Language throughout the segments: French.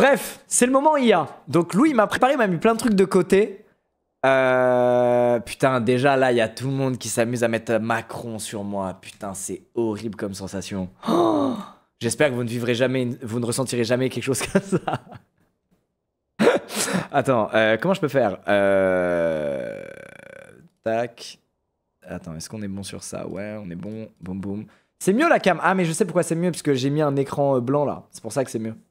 Bref, c'est le moment IA. Donc Louis m'a préparé, m'a mis plein de trucs de côté. Putain, déjà là, il y a tout le monde qui s'amuse à mettre Macron sur moi. Putain, c'est horrible comme sensation. Oh, j'espère que vous ne vivrez jamais, vous ne ressentirez jamais quelque chose comme ça. Attends, comment je peux faire Tac. Attends, est-ce qu'on est bon sur ça? Ouais, on est bon. Boum, boum. C'est mieux la cam. Ah, mais je sais pourquoi c'est mieux, parce que j'ai mis un écran blanc là. C'est pour ça que c'est mieux.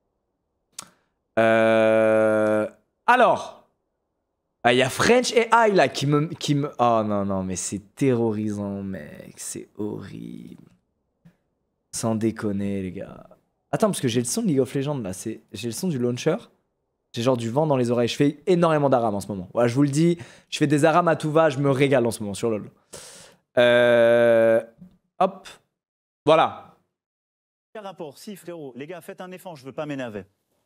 Alors. Il y a French AI là qui me... Oh non, non, mais c'est terrorisant, mec. C'est horrible. Sans déconner, les gars. Attends, parce que j'ai le son de League of Legends là. J'ai le son du launcher. J'ai genre du vent dans les oreilles. Je fais énormément d'aram en ce moment. Voilà, je vous le dis. Je fais des aram à tout va. Je me régale en ce moment sur LoL. Hop. Voilà. Quel rapport? Si, frérot. Les gars, faites un effort. Je veux pas m'énerver.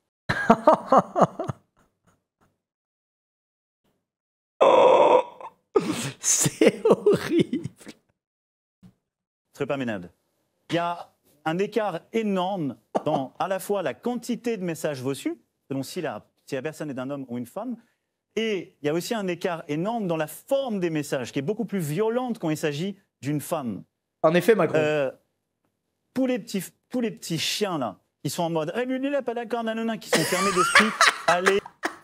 Oh, c'est horrible. Je ne pas m'énerver. Il y a un écart énorme dans à la fois la quantité de messages reçus, selon si la personne est d'un homme ou une femme, et il y a aussi un écart énorme dans la forme des messages, qui est beaucoup plus violente quand il s'agit d'une femme. En effet, Macron. Pour les petits chiens, là, qui sont en mode « Eh, lui, il n'est pas d'accord, nanana », qui sont fermés d'esprit, allez...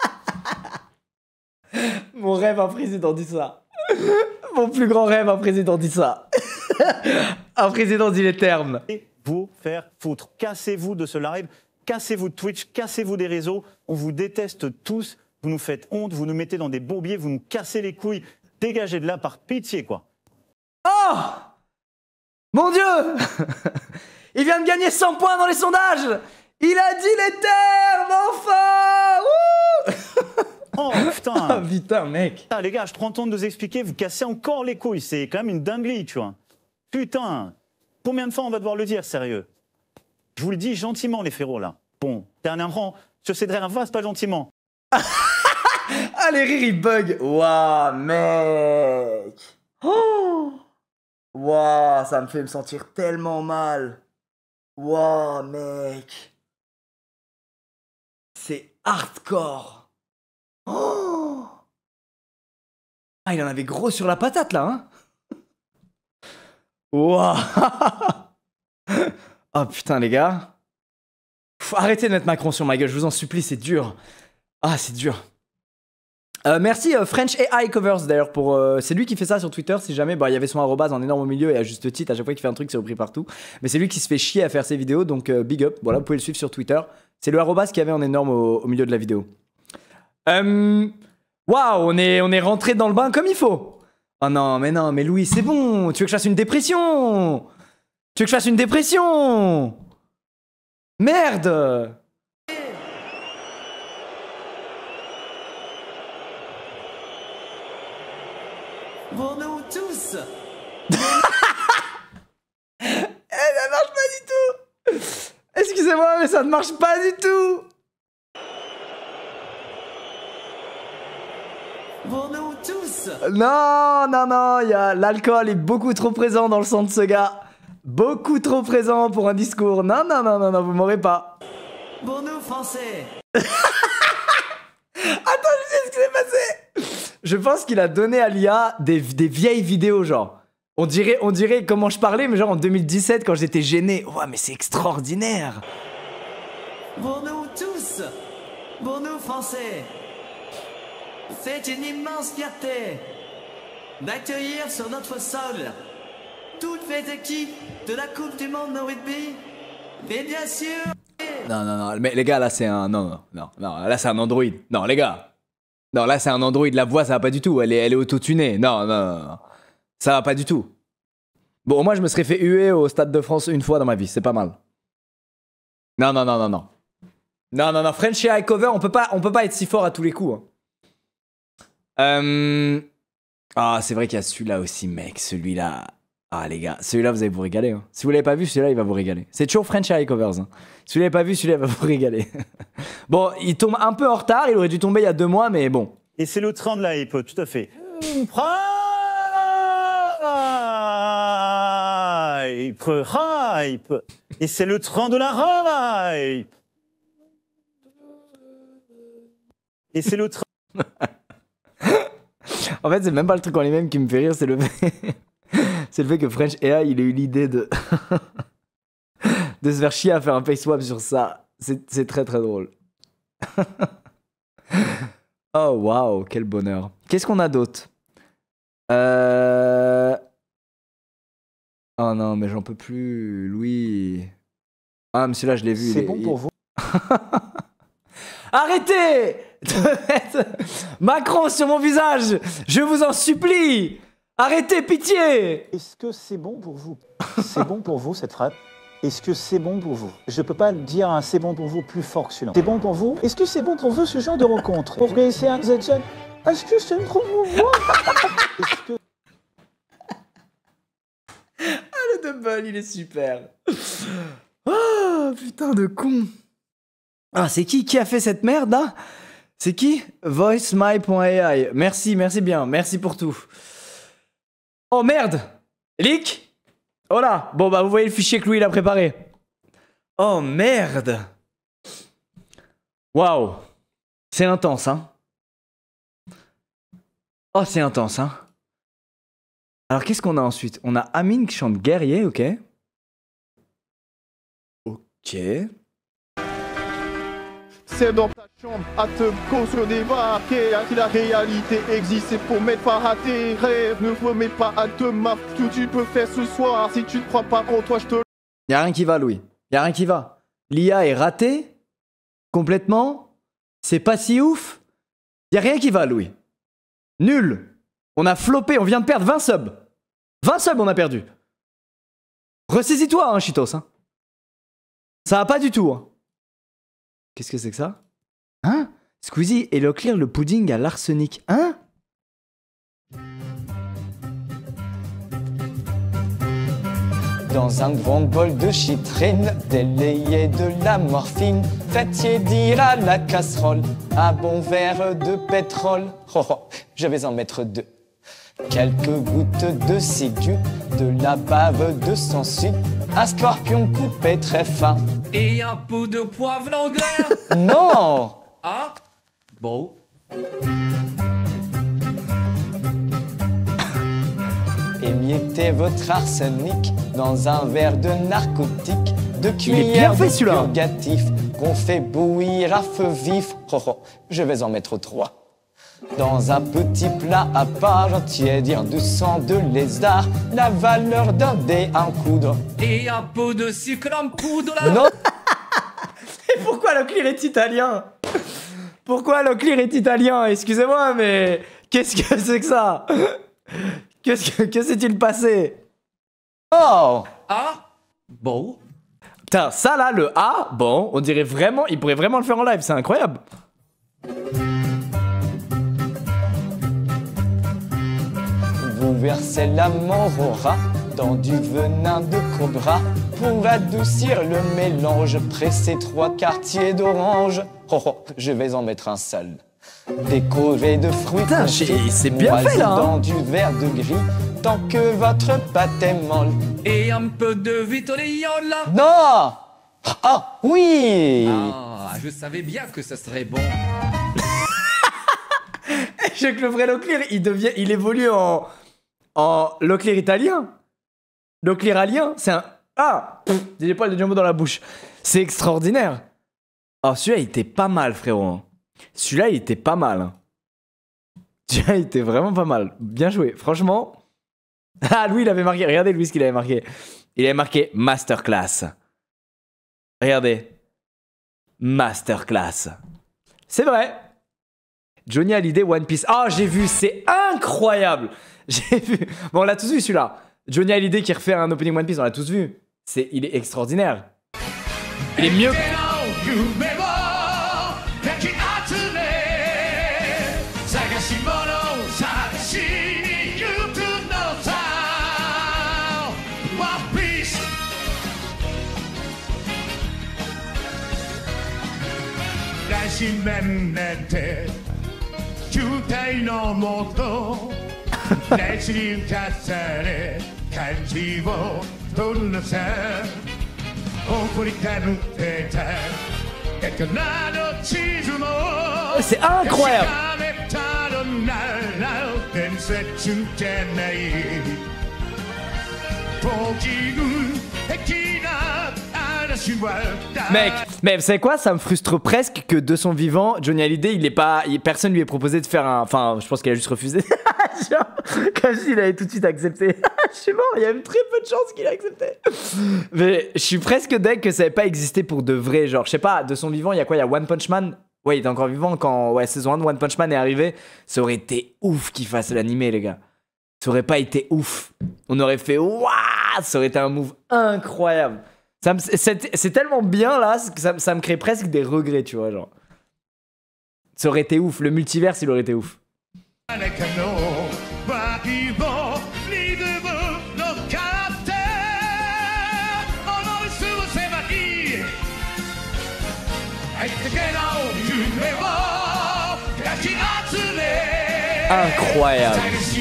Mon rêve, un président dit ça. Mon plus grand rêve, un président dit ça. Un président dit les termes. Vous faire foutre. Cassez-vous de ce live, cassez-vous de Twitch, cassez-vous des réseaux. On vous déteste tous. Vous nous faites honte, vous nous mettez dans des bourbiers, vous nous cassez les couilles. Dégagez de là par pitié, quoi. Oh mon Dieu. Il vient de gagner 100 points dans les sondages. Il a dit les termes, enfin. Oh putain. Ah putain, mec. Ah, les gars, je prends le temps de vous expliquer, vous cassez encore les couilles. C'est quand même une dinguerie, tu vois. Putain. Combien de fois on va devoir le dire, sérieux? Je vous le dis gentiment, les frérots, là. Bon, dernièrement, je céderai un vase, pas gentiment. Ah, les rires, ils bug. Waouh, mec. Oh. Waouh, ça me fait me sentir tellement mal. Waouh, mec. C'est hardcore. Oh. Ah, il en avait gros sur la patate, là, hein. Waouh. Oh, putain, les gars. Arrêtez de mettre Macron sur ma gueule, je vous en supplie, c'est dur. Ah, c'est dur. Merci French AI Covers d'ailleurs pour c'est lui qui fait ça sur Twitter si jamais il y avait son arrobase en énorme au milieu et à juste titre à chaque fois qu'il fait un truc c'est repris partout mais c'est lui qui se fait chier à faire ses vidéos donc big up voilà vous pouvez le suivre sur Twitter c'est le arrobase qu'il y avait en énorme au milieu de la vidéo. Waouh on est rentré dans le bain comme il faut. Oh non mais Louis c'est bon tu veux que je fasse une dépression merde. Pour nous tous. Ça marche pas du tout. Excusez-moi, mais ça ne marche pas du tout. Pour nous tous. Non, l'alcool est beaucoup trop présent dans le sang de ce gars. Beaucoup trop présent pour un discours. Non, vous m'aurez pas. Pour nous, Français. Attends, je sais ce qui s'est passé. Je pense qu'il a donné à l'IA des vieilles vidéos, genre. On dirait comment je parlais, mais genre en 2017, quand j'étais gêné. Ouais, mais c'est extraordinaire. Pour nous tous. Pour nous, Français. C'est une immense fierté d'accueillir sur notre sol toutes les équipes de la Coupe du Monde de rugby. Et bien sûr... Non, mais les gars, là, c'est un... Non, là, c'est un Android. Non, les gars. Non, là, c'est un Android. La voix, ça va pas du tout. Elle est auto-tunée. Non. Ça va pas du tout. Bon, moi, je me serais fait huer au Stade de France une fois dans ma vie. C'est pas mal. Non. Non, French AI Cover, on peut pas être si fort à tous les coups. Hein. Ah, c'est vrai qu'il y a celui-là aussi, mec. Celui-là... Ah, les gars, celui-là, vous allez vous régaler. Hein. Si vous l'avez pas vu, celui-là, il va vous régaler. C'est toujours French AI Covers. Hein. Si vous l'avez pas vu, celui-là, il va vous régaler. Bon, il tombe un peu en retard. Il aurait dû tomber il y a 2 mois, mais bon. Et c'est le train de la hype, tout à fait. Hype. Et c'est le train de la hype. Et c'est le train. En fait, c'est même pas le truc en lui-même qui me fait rire, c'est le fait... c'est le fait que French AI, il ait eu l'idée de... de se faire chier à faire un face swap sur ça. C'est très très drôle. Oh waouh, quel bonheur. Qu'est-ce qu'on a d'autre? Oh non, mais j'en peux plus, Louis. Ah, mais celui-là, je l'ai vu. C'est bon pour vous? Arrêtez de mettre Macron sur mon visage. Je vous en supplie. Arrêtez, pitié. Est-ce que c'est bon pour vous? C'est bon pour vous cette frappe? Est-ce que c'est bon pour vous? Je peux pas dire un c'est bon pour vous plus fort que celui-là. C'est bon pour vous? Est-ce que c'est bon pour vous ce genre de rencontre? Pour que c'est un jeune? Est-ce que c'est bon pour vous? Est-ce que... Le double, il est super. Oh, putain de con. Ah, c'est qui a fait cette merde là? C'est qui? VoiceMy.ai. Merci bien. Merci pour tout. Oh merde! Leak? Oh là! Bon bah vous voyez le fichier que Louis il a préparé. Oh merde! Waouh! C'est intense, hein? Oh, c'est intense, hein? Alors qu'est-ce qu'on a ensuite? On a Amine qui chante guerrier, ok. Ok. C'est dans ta chambre à te cautionner, marquer si la réalité existe, c'est pour mettre pas à tes rêves. Ne remets pas à demain tout tu peux faire ce soir. Si tu ne crois pas en toi, je te... Y'a rien qui va, Louis. Y'a rien qui va. L'IA est ratée. Complètement. C'est pas si ouf. Y'a rien qui va, Louis. Nul. On a floppé, on vient de perdre 20 subs. 20 subs, on a perdu. Ressaisis-toi, hein, Chitos. Hein. Ça va pas du tout. Hein. Qu'est-ce que c'est que ça? Hein? Squeezie et Leclerc le pudding à l'arsenic. Hein? Dans un grand bol de chitrine, délayé de la morphine, faites tiédir à la casserole un bon verre de pétrole. Oh, oh, je vais en mettre 2. Quelques gouttes de ciguë, de la bave de sangsue, un scorpion coupé très fin. Et un peu de poivre anglais. Non! Ah? Bon. Émiettez votre arsenic dans un verre de narcotique, de cuillère de purgatif qu'on fait bouillir à feu vif. Oh, oh, je vais en mettre 3. Dans un petit plat à part, tiédir du sang de lézard, la valeur d'un dé en coudre. Et un peu de sucre en poudre là. Non. Et pourquoi Leclerc est italien? Pourquoi Leclerc est italien? Excusez-moi, mais qu'est-ce que c'est que ça? Que s'est-il passé? Oh! Ah? Bon. Putain, ça là, le A, bon, on dirait vraiment, il pourrait vraiment le faire en live, c'est incroyable. Vous versez la mort au rat dans du venin de cobra pour adoucir le mélange. Pressez 3 quartiers d'orange. Oh, oh, je vais en mettre un seul. Décoré de fruits. Putain, c'est bien fait là. Dans du verre de gris tant que votre pâte est molle. Et un peu de vitorillon là. Non! Ah oui! Ah, je savais bien que ce serait bon. Je sais que le vrai Leclerc, il évolue en Leclerc italien. Leclerc alien, c'est un... Ah! J'ai des poils de jumbo dans la bouche. C'est extraordinaire. Oh, celui-là, il était pas mal, frérot. Celui-là, il était pas mal. Hein. Celui-là, il était vraiment pas mal. Bien joué. Franchement... Ah, Louis, il avait marqué... Regardez, Louis, ce qu'il avait marqué. Il avait marqué Masterclass. Regardez. Masterclass. C'est vrai. Johnny Hallyday, One Piece. Ah, j'ai vu, c'est incroyable. J'ai vu. Bon, on l'a tous vu celui-là. Johnny Hallyday qui refait un opening One Piece, on l'a tous vu. Il est extraordinaire. Il est mieux. c'est incroyable. Mec, vous savez quoi? Ça me frustre presque que de son vivant, Johnny Hallyday, personne lui ait proposé de faire un. Enfin, je pense qu'il a juste refusé. Genre, comme s'il avait tout de suite accepté. Je suis mort, il y a même très peu de chances qu'il a accepté. Mais je suis presque deg que ça n'ait pas existé pour de vrai. Genre, je sais pas, de son vivant, il y a quoi? Il y a One Punch Man. Ouais, il était encore vivant quand saison 1 de One Punch Man est arrivé. Ça aurait été ouf qu'il fasse l'animé, les gars. Ça aurait pas été ouf. On aurait fait waouh, ça aurait été un move incroyable. C'est tellement bien là que ça me crée presque des regrets, tu vois, genre. Ça aurait été ouf, le multiverse il aurait été ouf. Incroyable.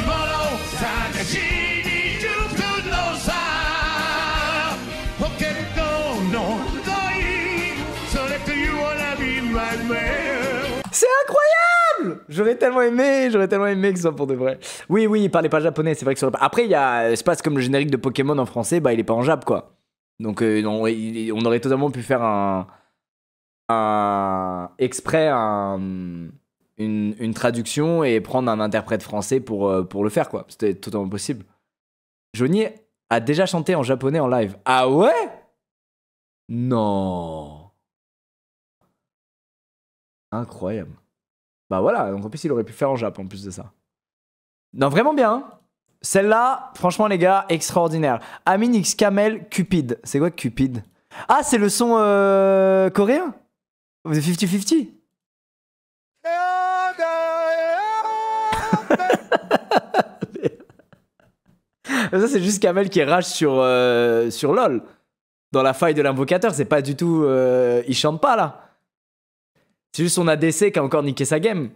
C'est incroyable! J'aurais tellement aimé que ce soit pour de vrai. Oui, il parlait pas japonais, c'est vrai que sur le... Après, c'est pas comme le générique de Pokémon en français, bah il est pas en jap, quoi. Donc on aurait totalement pu faire une traduction et prendre un interprète français pour le faire, quoi. C'était totalement possible. Johnny a déjà chanté en japonais en live. Ah ouais? Non. Incroyable. Bah voilà, donc en plus il aurait pu faire en jap en plus de ça. Non, vraiment bien. Hein. Celle-là, franchement les gars, extraordinaire. Amin X Kamel Cupid. C'est quoi Cupid? Ah, c'est le son coréen de 50-50. Ça c'est juste Kamel qui rage sur LOL. Dans la faille de l'invocateur, c'est pas du tout... il chante pas là. C'est juste son ADC qui a encore niqué sa game.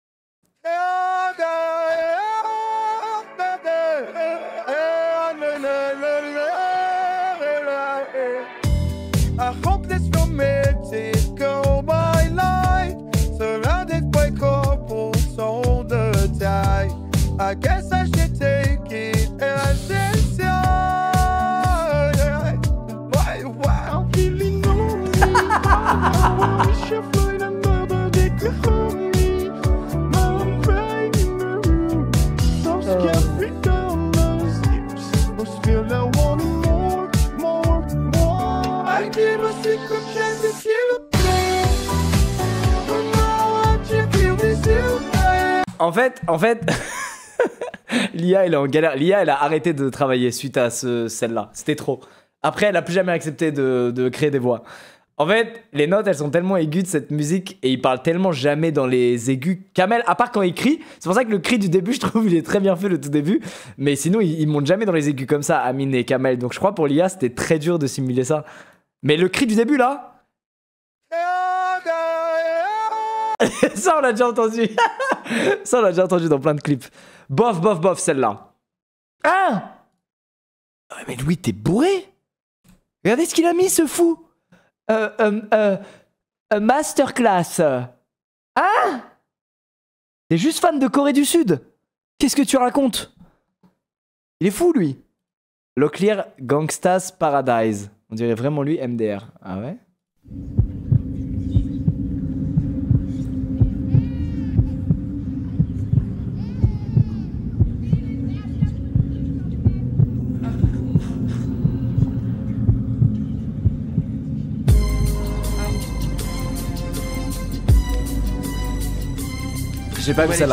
En fait, l'IA elle est en galère. L'IA elle a arrêté de travailler suite à celle-là. C'était trop. Après elle a plus jamais accepté de créer des voix. En fait, les notes elles sont tellement aiguës de cette musique et il parle tellement jamais dans les aigus. Kamel, à part quand il crie, c'est pour ça que le cri du début je trouve il est très bien fait le tout début. Mais sinon il monte jamais dans les aigus comme ça, Amin et Kamel. Donc je crois pour l'IA c'était très dur de simuler ça. Mais le cri du début là... Ça on l'a déjà entendu. Ça on l'a déjà entendu dans plein de clips. Bof celle-là. Ah mais Louis t'es bourré. Regardez ce qu'il a mis ce fou. Masterclass. Ah t'es juste fan de Corée du Sud. Qu'est-ce que tu racontes? Il est fou lui. Locklear Gangstas Paradise. On dirait vraiment lui MDR. Ah ouais? J'ai pas vu celle-là.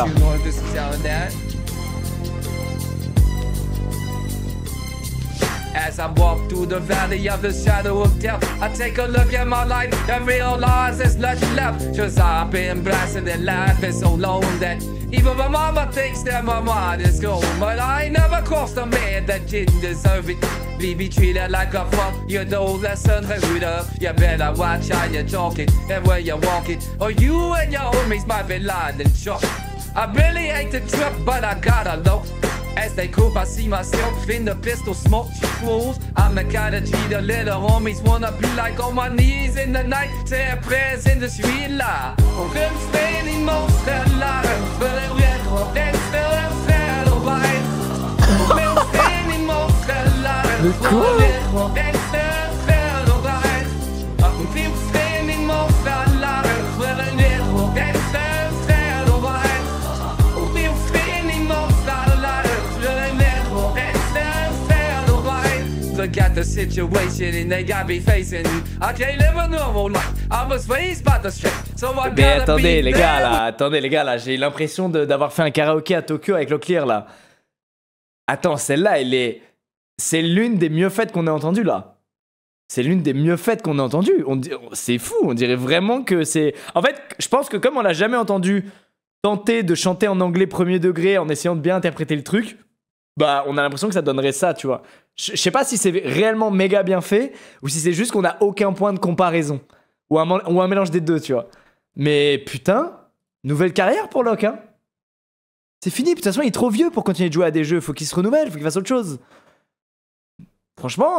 As I walk through the valley of the shadow of death, I take a look at my life and realize there's nothing left. Cause I've been blasting and laughing so long that even my mama thinks that my mind is gone. But I never crossed a man that didn't deserve it. Be treated like a fuck, you know that's unheard of. You better watch how you're talking and where you're walking, or you and your homies might be lying and chalk. I really hate the trip, but I gotta know. as they cope, I see myself in the pistol smoke fools. I'm the kind of G the little homies wanna be like on my knees in the night. Ter present de celui-là. On rumsteen in monsterlaar. Vullen weer op en vullen verder bij. On rumsteen in monsterlaar. Vullen weer op en vullen verder bij. On rumsteen in monsterlaar. Vullen weer op en vullen verder bij. On rumsteen in monsterlaar. Vullen weer op en vullen verder bij. Look at the situation and they got me facing. I can't live a normal life. I was raised by the street. So I Mais gotta be attendez les gars là, j'ai l'impression d'avoir fait un karaoké à Tokyo avec Locklear là. Attends, celle-là, c'est l'une des mieux faites qu'on ait entendues là. C'est l'une des mieux faites qu'on ait entendues. C'est fou, on dirait vraiment que c'est... En fait, je pense que comme on l'a jamais entendu tenter de chanter en anglais premier degré en essayant de bien interpréter le truc, bah on a l'impression que ça donnerait ça, tu vois. Je sais pas si c'est réellement méga bien fait ou si c'est juste qu'on a aucun point de comparaison. Ou un mélange des deux, tu vois. Mais putain, nouvelle carrière pour Locke, hein. C'est fini, de toute façon il est trop vieux pour continuer de jouer à des jeux, faut qu'il se renouvelle, faut qu'il fasse autre chose. Franchement,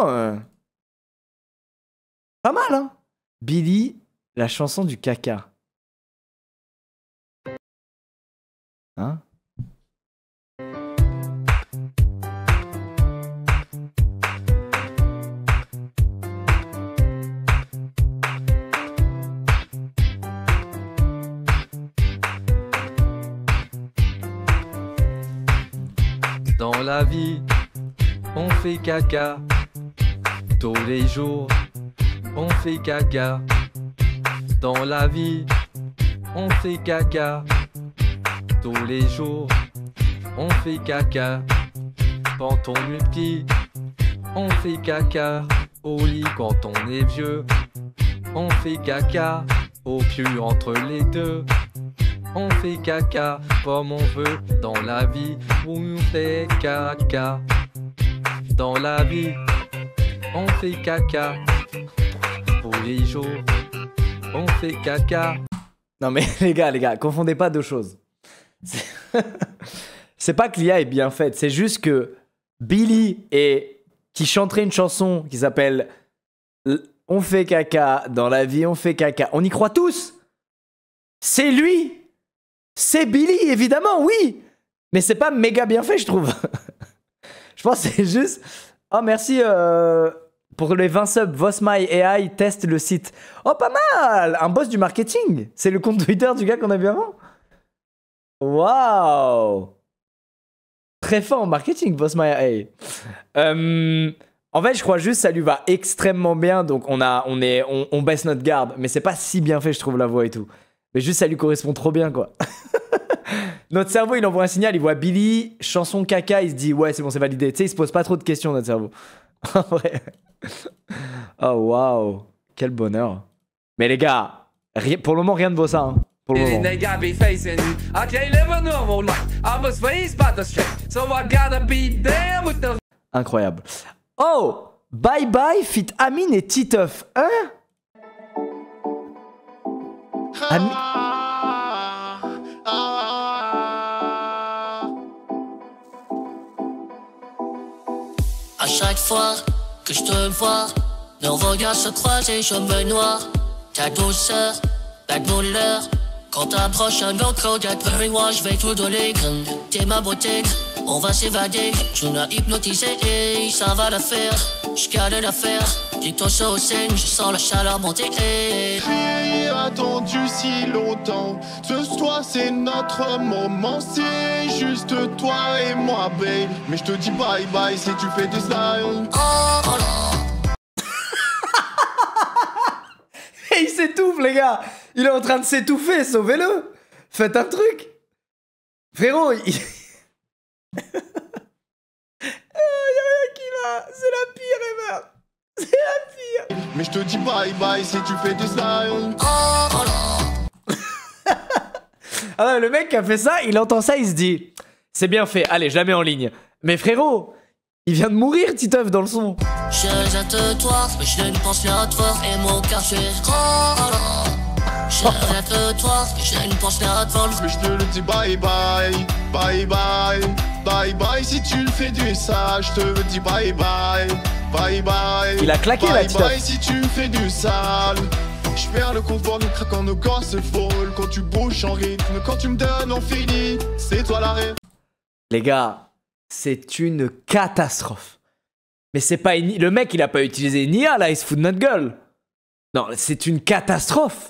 pas mal, hein. Billy, la chanson du caca. Hein? Dans la vie, on fait caca. Tous les jours, on fait caca. Dans la vie, on fait caca. Tous les jours, on fait caca. Quand on est petit, on fait caca. Au lit quand on est vieux, on fait caca. Au cul entre les deux, on fait caca comme on veut. Dans la vie, on fait caca. Dans la vie, on fait caca. Tous les jours, on fait caca. Non mais les gars, confondez pas deux choses. C'est pas que l'IA est bien faite, c'est juste que Billy qui chanterait une chanson qui s'appelle On fait caca, dans la vie on fait caca. On y croit tous. C'est lui. C'est Billy, évidemment, oui. Mais c'est pas méga bien fait, je trouve. Je pense que c'est juste... Oh, merci pour les 20 subs. Vosmy AI teste le site. Oh, pas mal. Un boss du marketing. C'est le compte Twitter du gars qu'on a vu avant. Waouh. Très fort en marketing, Vosmy AI. En fait, je crois juste que ça lui va extrêmement bien. Donc, on baisse notre garde. Mais c'est pas si bien fait, je trouve, la voix et tout. Mais juste, ça lui correspond trop bien, quoi. Notre cerveau, il envoie un signal, il voit Billy, chanson caca, il se dit ouais, c'est bon, c'est validé. Tu sais, il se pose pas trop de questions, notre cerveau. En vrai. Oh, waouh. Quel bonheur. Mais les gars, pour le moment, rien ne vaut ça. Hein. Pour le moment. Incroyable. Oh, Bye Bye fit Amine et Titeuf. Hein? À chaque fois que je te vois, nos regards se croisent et je me noie. Ta douceur, la douleur. Quand t'approches un autre regard, moi je vais tout donner. T'es ma beauté, on va s'évader. Tu m'as hypnotisé et ça va la faire. Je garde l'affaire, dis-toi ça au sein, je sens la chaleur monter. J'ai attendu si longtemps. Ce soir c'est notre moment. C'est juste toi et moi, babe. Mais je te dis bye bye si tu fais des styles. Oh, oh là. Et il s'étouffe, les gars. Il est en train de s'étouffer, sauvez-le. Faites un truc. Frérot, il... Y'a rien qui va. C'est la pire ever. C'est la pire. Mais je te dis bye bye si tu fais des styles. Oh, oh là. Ah non, le mec qui a fait ça, il entend ça, il se dit c'est bien fait, allez, je la mets en ligne. Mais frérot, il vient de mourir, Titeuf, dans le son. Je reste toi, mais je ne pense qu'à toi et mon cœur fait oh, oh là. Je reste toi, mais je ne pense qu'à toi. Mais je te le dis bye bye, bye bye, bye bye si tu le fais du sale. Je te dis bye bye, bye bye. Il a claqué, bye la bye Titeuf. bye si tu me fais du sale. Je perds le compte, nous craquant nos gosses folles. Quand tu bouges en rythme, quand tu me donnes on finit. C'est toi l'arrêt. Les gars, c'est une catastrophe. Mais c'est pas une... Le mec, il a pas utilisé une IA, là, il se fout de notre gueule. Non, c'est une catastrophe.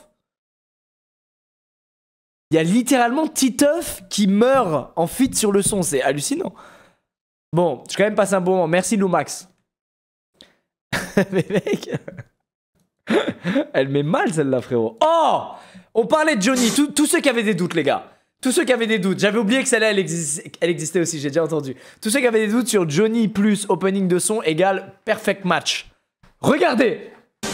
Il y a littéralement Titeuf qui meurt en feat sur le son, c'est hallucinant. Bon, je vais quand même passer un bon moment. Merci Lumax. Mais mec... Elle met mal celle-là, frérot. Oh! On parlait de Johnny. Tous ceux qui avaient des doutes, les gars. Tous ceux qui avaient des doutes. J'avais oublié que celle-là, elle existait aussi. J'ai déjà entendu. Tous ceux qui avaient des doutes sur Johnny plus opening de son égale perfect match. Regardez!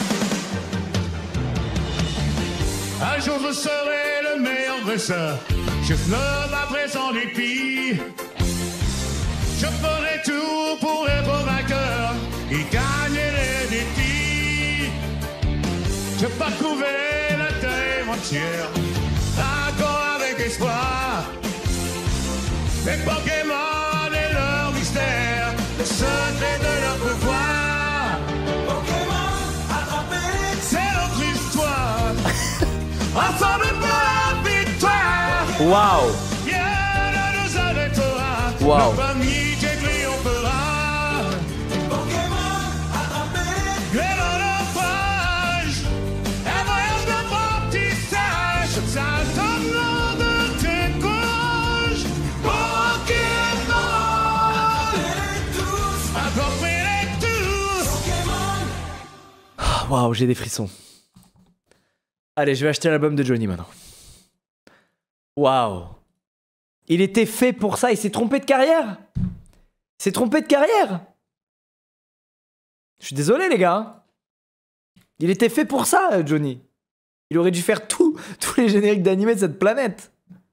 Un jour je serai le meilleur dresseur. Je fleuve après son dépit. Je ferai tout pour être vainqueur et gagner les défis. Je parcourais la terre entière, d'accord avec espoir. Les Pokémon et leur mystère, le secret de leur pouvoir. Pokémon, attrapez, c'est notre histoire. Ensemble pour la victoire. Waouh! Rien ne nous arrêtera. Waouh! Notre amitié triomphera. Pokémon, attrapez, les monophage. Un voyage d'apprentissage. Ça t'emmène de tes courages. Pokémon, attrapez-les tous. Pokémon. Ah, waouh, j'ai des frissons. Allez, je vais acheter l'album de Johnny maintenant. Waouh. Il était fait pour ça, il s'est trompé de carrière. Il s'est trompé de carrière. Je suis désolé, les gars. Il était fait pour ça, Johnny. Il aurait dû faire tous les génériques d'animés de cette planète.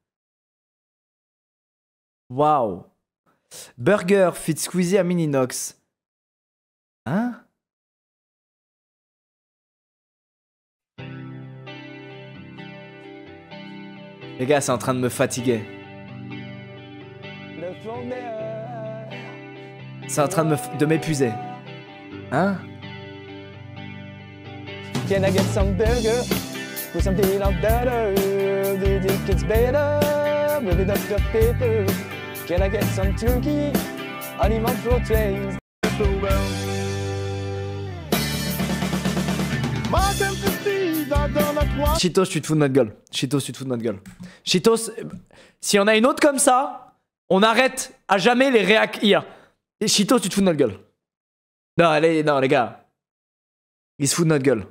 Waouh. Burger, fit Squeezie à Mininox. Hein? Les gars, c'est en train de me fatiguer. C'est en train de m'épuiser. Hein? Can I get some burger with some peanut butter? Do you think it's better with a dust of paper? Can I get some turkey? Animal protein. Cheetos, tu te fous de notre gueule. Cheetos, tu te fous de notre gueule. Cheetos, si on a une autre comme ça, on arrête à jamais les réacs IA. Et Cheetos, tu te fous de notre gueule. Non, allez, non, les gars. Ils se foutent de notre gueule.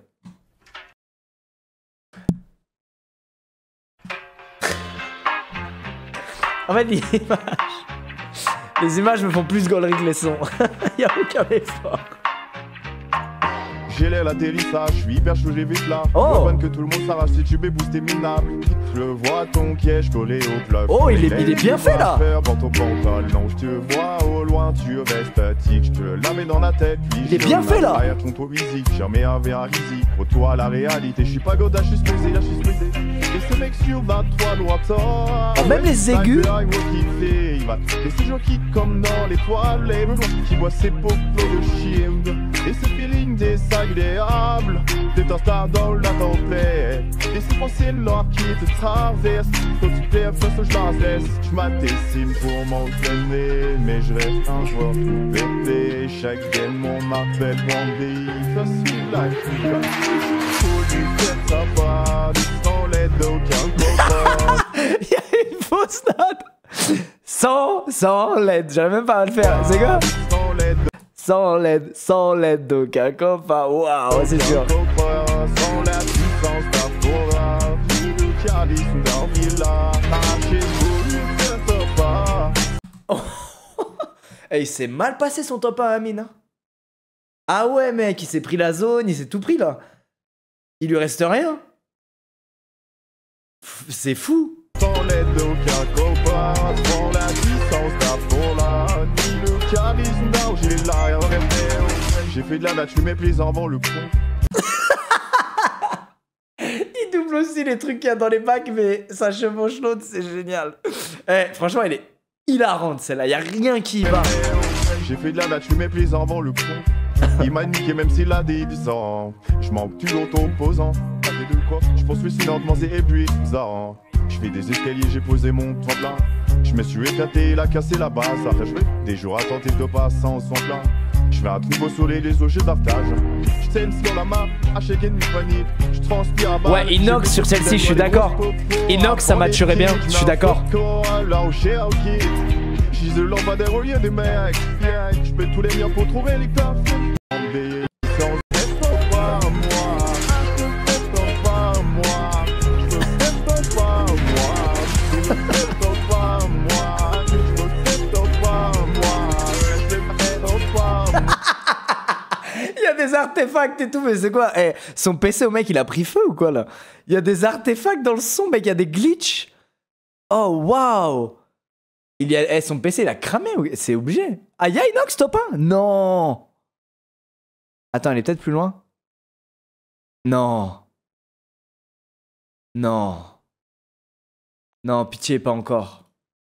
En fait, les images me font plus gaulerie que les sons. Y a aucun effort. J'ai l'air l'atterrissage, je suis hyper chaud, j'ai vite là. Oh. Que tout le monde s'arrache si tu es boosté minable. Je vois ton piège collé au plafond. Oh, il est bien fait là. Dans ton pantalon, je te vois au loin, tu restes statique. Je te la mets dans la tête, puis il est bien fait là. Derrière ton physique, jamais un verre à risique. Retour à la réalité, je suis pas goda, je suis stressé, là je suis stressé. Et ce mec sur ma toile droite. Oh, même les aigus. Il va te laisser jockey comme dans l'étoile. Les blancs qui voient ses peaux de shield. Et ce feeling désagréable d'être un star dans la tempête. Laisse penser l'or qui te traverse. Quand tu perds face au je la laisse. Je m'attestime pour m'entraîner, mais je reste un joueur tout pété. Chaque game mon m'appelle Wandy. Ça suit la crise. Faut lui faire sa part. Sans l'aide d'aucun copain. Il y a une fausse note. Sans l'aide, j'arrive même pas à le faire. C'est quoi? Sans l'aide d'aucun copain. Waouh, c'est sûr. Sans la puissance d'Aphora, le charisme d'un villa. Et il s'est mal passé son top 1 à Amine. Ah ouais, mec, il s'est pris la zone, il s'est tout pris là. Il lui reste rien. C'est fou. Sans l'aide d'aucun copain, sans la puissance d'Aphora, ni le charisme d'Argila. J'ai fait de la nature, mais plaisant avant le con. Il double aussi les trucs qu'il y a dans les bacs, mais ça chevauche l'autre, c'est génial. Eh, franchement, il est hilarante celle-là, y a rien qui y va. J'ai fait de la nature, mais plaisant avant le con. Il m'a niqué même s'il a des 10 ans. Je manque toujours ton opposant. Avec de quoi je poursuis silencement c'est épuisant. Je fais des escaliers, j'ai posé mon tremplin. Je me suis éclaté, il a cassé la base. Après je fais des jours attentifs de pas sans son plein. Je fais un trou au soleil, les eaux, j'ai d'aftage. Je scène sur la map, à chaque ennemi panique. Je transpire à balle. Ouais, Inox sur celle-ci, je suis d'accord. Inox, ça maturait bien, je suis d'accord. Là où j'ai je dis le lampadaire au lieu des mecs. Je fais tous les miens pour trouver les tafs. Veiller sans pas moi. Pas moi. Je me fais pas moi. Je me fais pas moi. Je me fais pas moi. Je me fais pas moi. Il y a des artefacts et tout, mais c'est quoi? Eh, son PC au mec, il a pris feu ou quoi là? Il y a des artefacts dans le son, mec, il y a des glitches. Oh waouh! Il y a, eh, son PC il a cramé, c'est obligé. Ah, y'a Inox top 1? Non! Attends, elle est peut-être plus loin? Non. Non. Non, pitié, pas encore.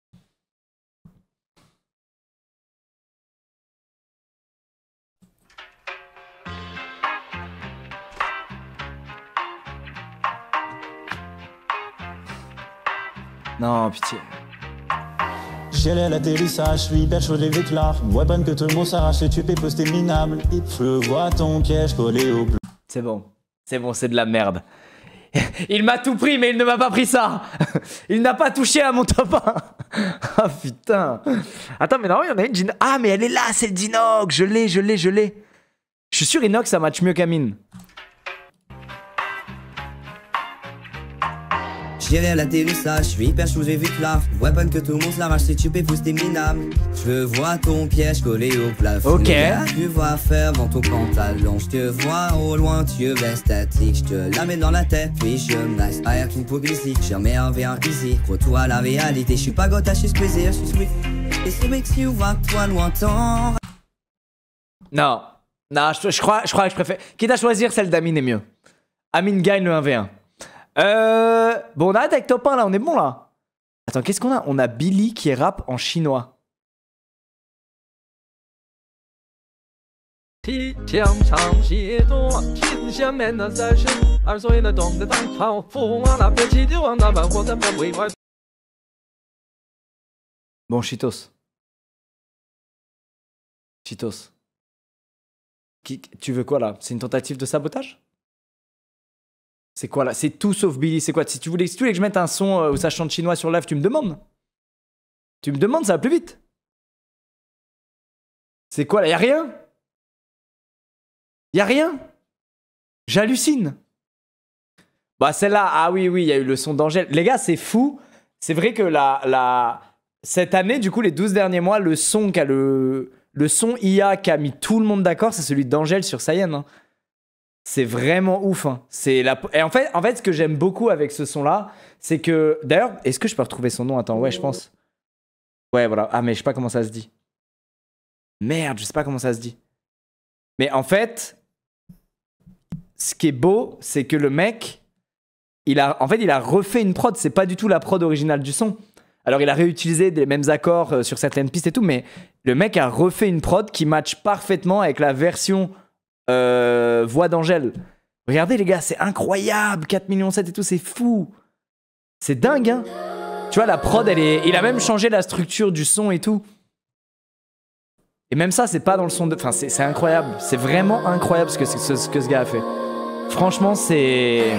Non, pitié. J'ai l'atterrissage, je suis hyper chaud, les éclats. Weapon que tout le monde s'arrache, et tu peux poster minable. Je vois ton piège collé au bleu. C'est bon, c'est de la merde. Il m'a tout pris, mais il ne m'a pas pris ça. Il n'a pas touché à mon top 1. Ah putain. Attends, mais non, il y en a une d'Inox. Ah, mais elle est là, celle d'Inox. Je l'ai. Je suis sûr, Inox, ça match mieux qu'Amine. J'irai à l'atterrissage, je suis hyper chaud, j'ai vite là. Weapon que tout le monde s'arrache, si tu peux poster minable. Je vois ton piège collé au plafond. Ok. Tu vois faire dans ton pantalon. Je te vois au loin, tu restes statique. Je te la mets dans la tête, puis je me laisse avec une hypocrisie. Je remets un V1 easy, retour à la réalité. Je suis pas gotha, je suis squeezy, je suis sweet. Et c'est mec si on va toi lointain. Non, je crois que je préfère. Quitte à choisir, celle d'Amine est mieux. Amine gagne le 1v1. Bon, on arrête avec top 1 là, on est bon là. Attends, qu'est-ce qu'on a? On a Billy qui rappe en chinois. Bon, Cheetos. Tu veux quoi là? C'est une tentative de sabotage? C'est quoi là? C'est tout sauf Billy, c'est quoi? Si tu voulais que je mette un son où ça chante chinois sur live, tu me demandes? Tu me demandes, ça va plus vite. C'est quoi là? Y'a rien? Y'a rien? J'hallucine. Bah celle-là, ah oui, il y a eu le son d'Angèle. Les gars, c'est fou. C'est vrai que cette année, du coup, les 12 derniers mois, le son IA qui a mis tout le monde d'accord, c'est celui d'Angèle sur Saiyan. Hein. C'est vraiment ouf. Hein. Et en fait, ce que j'aime beaucoup avec ce son-là, c'est que... D'ailleurs, est-ce que je peux retrouver son nom? Attends, ouais, je pense. Ouais, voilà. Ah, mais je sais pas comment ça se dit. Merde, je sais pas comment ça se dit. Mais en fait, ce qui est beau, c'est que le mec, il a refait une prod. C'est pas du tout la prod originale du son. Alors, il a réutilisé les mêmes accords sur certaines pistes et tout, mais le mec a refait une prod qui match parfaitement avec la version... voix d'Angèle. Regardez les gars, c'est incroyable. 4,7 millions et tout, c'est fou. C'est dingue, hein. Tu vois, la prod, il a même changé la structure du son et tout. Et même ça, c'est pas dans le son de... Enfin, c'est incroyable. C'est vraiment incroyable ce que ce gars a fait. Franchement, c'est...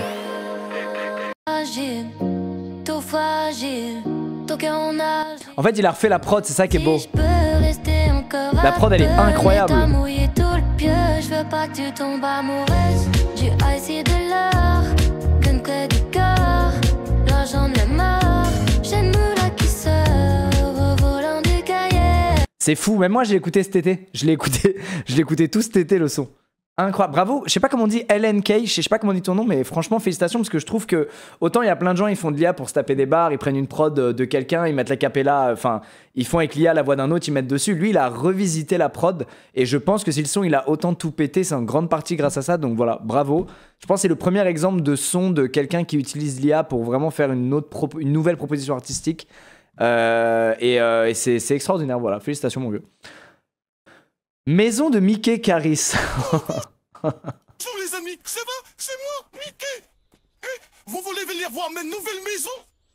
En fait, il a refait la prod, c'est ça qui est beau. La prod, elle est incroyable. Je veux pas que tu tombes amoureuse du ice et de l'or. Donne que du corps, là j'en ai marre. J'ai une moula qui sort au volant du cahier. C'est fou, même moi je l'ai écouté cet été. Je l'ai écouté tout cet été le son. Incroyable, bravo. Je sais pas comment on dit LNK, je sais pas comment on dit ton nom, mais franchement félicitations parce que je trouve que autant il y a plein de gens ils font de l'IA pour se taper des barres, ils prennent une prod de quelqu'un, ils mettent la capella, enfin ils font avec l'IA la voix d'un autre, ils mettent dessus. Lui il a revisité la prod et je pense que si le son il a autant tout pété, c'est en grande partie grâce à ça, donc voilà, bravo. Je pense que c'est le premier exemple de son de quelqu'un qui utilise l'IA pour vraiment faire une nouvelle proposition artistique. Et c'est extraordinaire, voilà. Félicitations, mon vieux. Maison de Mickey Caris. Bonjour les amis, ça va? C'est moi, Mickey. Vous voulez venir voir ma nouvelle maison?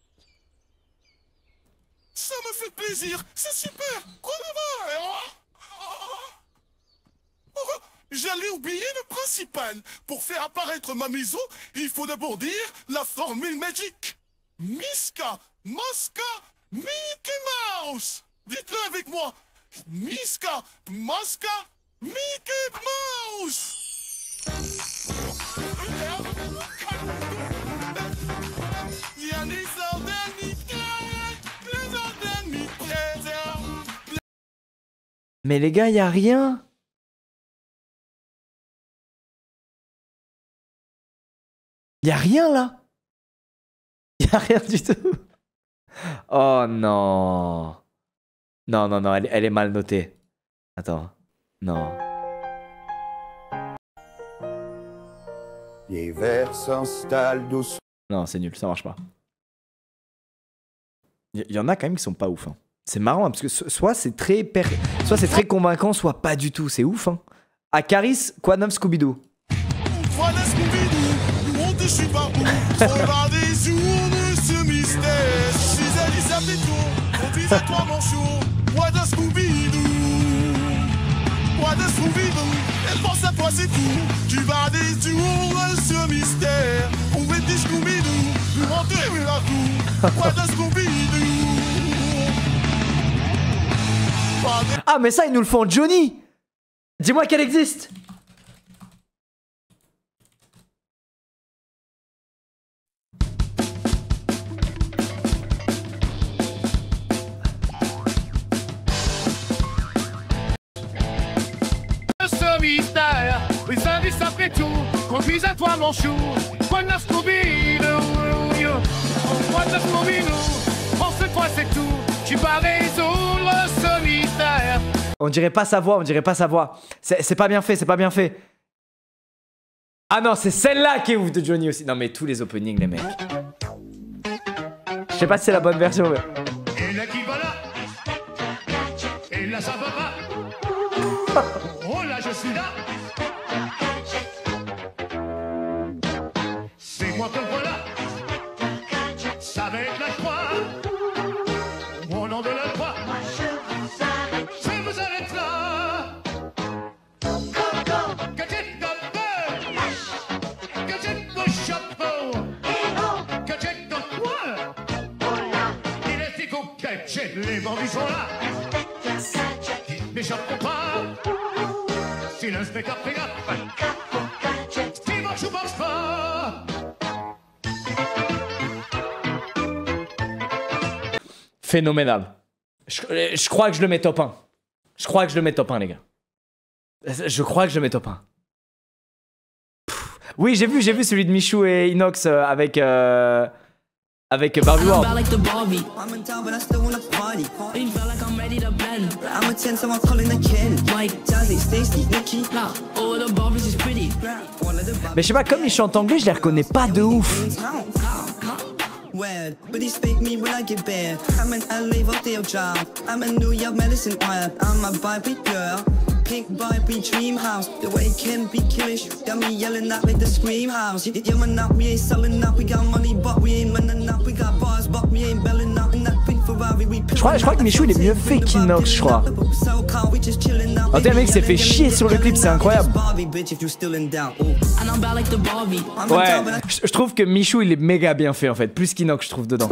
Ça me fait plaisir, c'est super. J'allais oublier le principal. Pour faire apparaître ma maison, il faut d'abord dire la formule magique. Miska, Moska, Mickey Mouse. Dites-le avec moi. Miska, Moska, Mickey Mouse. Mais les gars, y a rien. Y a rien là. Y a rien du tout. Oh non. Non, non, non, elle est mal notée. Attends. Non. L'hiver s'installe doucement. Non, c'est nul, ça marche pas. Il y en a quand même qui sont pas ouf. Hein. C'est marrant hein, parce que soit c'est très convaincant, soit pas du tout. C'est ouf. Hein. À Caris, quoi neuf Scooby-Doo? Voilà Scooby-Doo, on te suit partout. Regardez des urnes ce mystère. Je suis Elisabeth Tour, on vise à toi mon chou. Voilà Scooby-Doo, voilà Scooby-Doo. Elle pense à toi c'est tout. Tu vas des urnes ce mystère. On veut des Scooby-Doo, nous montrer la tour. Voilà Scooby-Doo. Ah mais ça ils nous le font Johnny. Dis-moi qu'elle existe. Ce mystère, les indices après tout, conduisent à toi mon chou. Quoi de Scooby-Doo, quoi de Scooby-Doo, pense-toi c'est tout, tu vas résoudre ce mystère. On dirait pas sa voix, on dirait pas sa voix. C'est pas bien fait, c'est pas bien fait. Ah non, c'est celle-là qui est ouf de Johnny aussi. Non mais tous les openings les mecs. Je sais pas si c'est la bonne version mais... Et là qui va là, et là ça va pas. Oh là je suis là. C'est moi que voilà. Ça va être la croix. Au nom de la croix. Je vous arrête là. Que j'ai ton peur. Que j'ai ton chapeau. Que j'ai ton quoi. Il est si coquette. Les bandits sont là. N'échappe pas. Si le spectacle fait gaffe. Si marche ou marche pas. Phénoménal. Je crois que je le mets top 1. Je crois que je le mets top 1 les gars. Je crois que je le mets top 1. Pff. Oui j'ai vu celui de Michou et Inox avec Barbie World. Mais je sais pas, comme ils chantent anglais, je les reconnais pas de ouf. Well, but he speak me when I get bad. I'm an LA Rodeo job. I'm a New York medicine wild. I'm a Barbie girl. Pink Barbie dream house. The way it can be killish. Got me yelling out like the scream house. Yeah, man, out, we ain't selling out. We got money, but we ain't manning out. We got bars, but we ain't belling out. And that pink Ferrari, we Je crois que Michou il est mieux fait qu'Inox, je crois. Oh, t'es un mec qui s'est fait chier sur le clip, c'est incroyable. Ouais, je trouve que Michou il est méga bien fait en fait, plus qu'Inox je trouve dedans.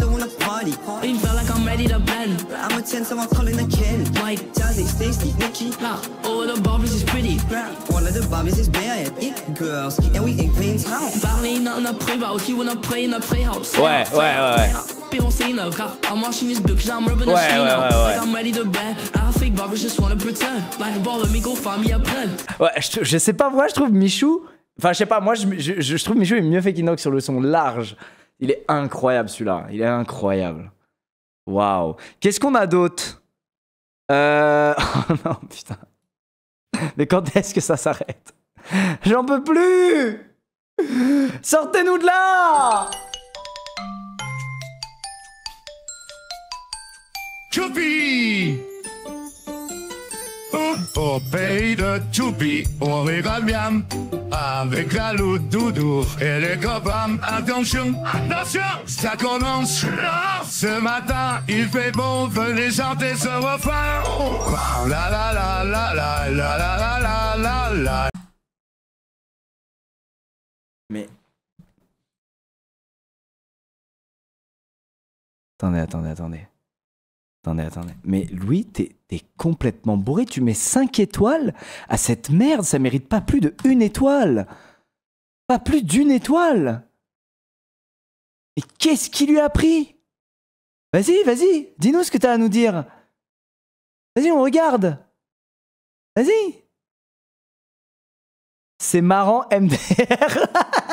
Ouais. Ouais, je sais pas, moi je trouve Michou. Enfin, je sais pas, moi je trouve Michou est mieux fait qu'Inox sur le son large. Il est incroyable celui-là, il est incroyable. Waouh. Qu'est-ce qu'on a d'autre? Oh non, putain. Mais quand est-ce que ça s'arrête? J'en peux plus! Sortez-nous de là! Choupi! Au pays de Choupi, on rigole bien avec la loupe doudou et les copains. Attention, attention, ça commence. Ce matin, il fait bon, venez chanter ce refrain. La la la la la la la la la la. Mais... Attendez. Mais Louis, t'es complètement bourré. Tu mets 5 étoiles à cette merde. Ça mérite pas plus de 1 étoile. Pas plus d'1 étoile. Et qu'est-ce qui lui a pris? Vas-y. Dis-nous ce que t'as à nous dire. Vas-y, on regarde. Vas-y. C'est marrant, MDR.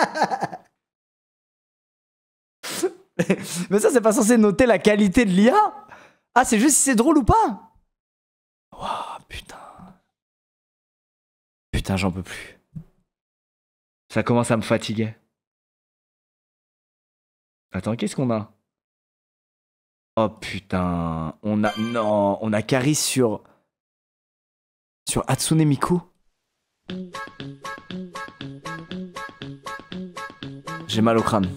Mais ça, c'est pas censé noter la qualité de l'IA. Ah, c'est juste si c'est drôle ou pas. Waouh, putain. Putain, j'en peux plus. Ça commence à me fatiguer. Attends, qu'est-ce qu'on a? Oh putain. On a Caris sur Hatsune Miku. J'ai mal au crâne.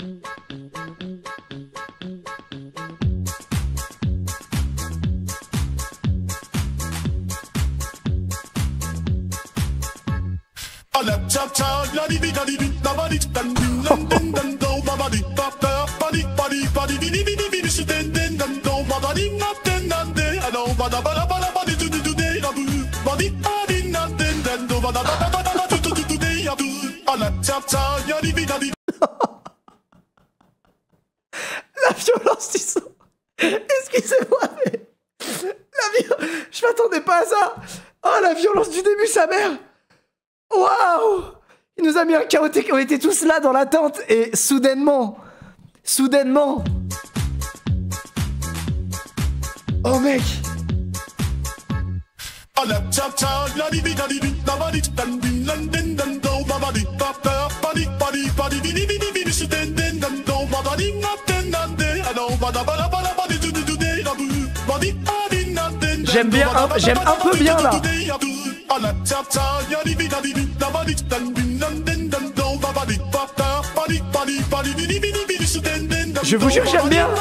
La violence du son. Excusez-moi, mais je m'attendais pas à ça. Oh, la violence du début, sa mère. Waouh! Il nous a mis un chaotique. On était tous là dans l'attente et soudainement. Oh mec. J'aime un peu bien là. Je vous jure, j'aime bien.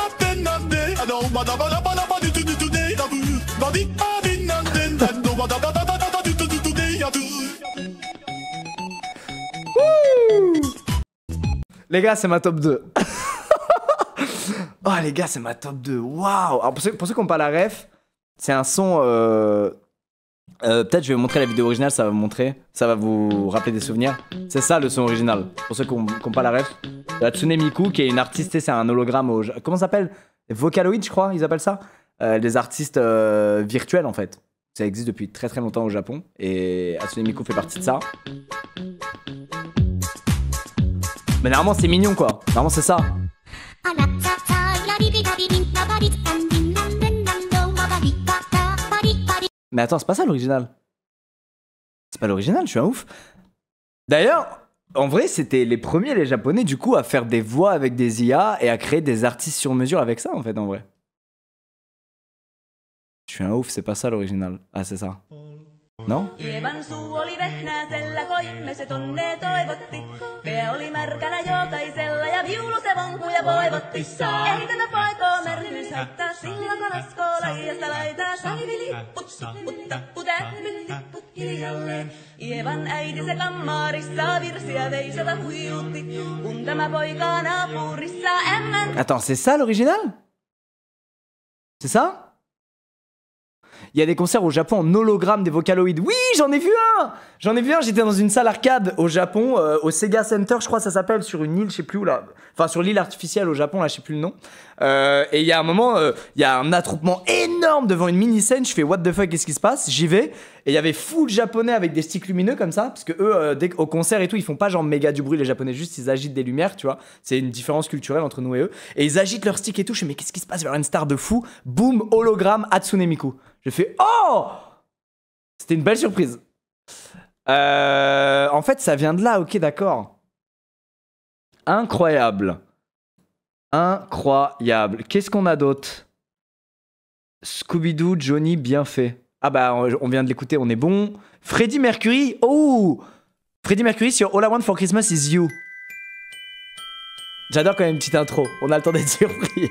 Les gars, c'est ma top 2. Oh les gars, c'est ma top 2. Waouh. Alors pour ceux qui n'ont pas la ref, c'est un son... peut-être je vais vous montrer la vidéo originale, ça va vous rappeler des souvenirs. C'est ça le son original. Pour ceux qui n'ont pas la ref, Hatsune Miku, qui est une artiste, c'est un hologramme au... Comment ça s'appelle? Vocaloid, je crois, ils appellent ça. Des artistes virtuels en fait. Ça existe depuis très très longtemps au Japon. Et Hatsune Miku fait partie de ça. Mais normalement c'est mignon quoi. Normalement c'est ça. Mais attends, c'est pas ça l'original. C'est pas l'original, je suis un ouf. D'ailleurs, en vrai, c'était les premiers, les Japonais, du coup, à faire des voix avec des IA et à créer des artistes sur mesure avec ça, en fait, en vrai. Je suis un ouf, c'est pas ça l'original. Ah, c'est ça. Non? Attends, c'est ça l'original? C'est ça? Il y a des concerts au Japon en hologramme des Vocaloid. Oui, j'en ai vu un. J'étais dans une salle arcade au Japon, au Sega Center, je crois que ça s'appelle, sur une île, je sais plus où là. Enfin, sur l'île artificielle au Japon, là, je sais plus le nom. Et il y a un moment, il y a un attroupement énorme devant une mini-scène. Je fais what the fuck, qu'est-ce qui se passe? J'y vais. Et il y avait full japonais avec des sticks lumineux comme ça. Parce que eux, dès qu'au concert et tout, ils font pas genre méga du bruit, les japonais, juste ils agitent des lumières, tu vois. C'est une différence culturelle entre nous et eux. Et ils agitent leurs sticks et tout. Je fais, mais qu'est-ce qui se passe vers une star de fou? Boum, hologramme, Hatsune Miku. J'ai fait, oh! C'était une belle surprise. En fait, ça vient de là, ok, d'accord. Incroyable. Incroyable. Qu'est-ce qu'on a d'autre? Scooby-Doo, Johnny, bien fait. Ah bah, on vient de l'écouter, on est bon. Freddie Mercury, oh! Freddie Mercury sur All I Want for Christmas is You. J'adore quand même une petite intro, on a le temps d'être surpris.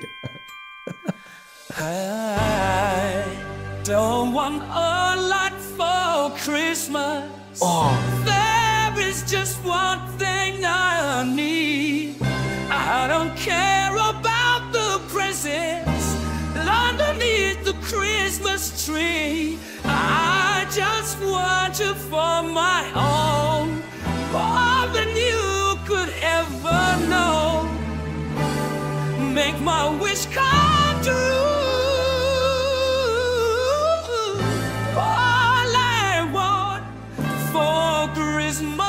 I don't want a lot for Christmas. Oh. There is just one thing I need. I don't care about the presents underneath the Christmas tree. I just want you for my own, more than you could ever know. Make my wish come true. All I want for Christmas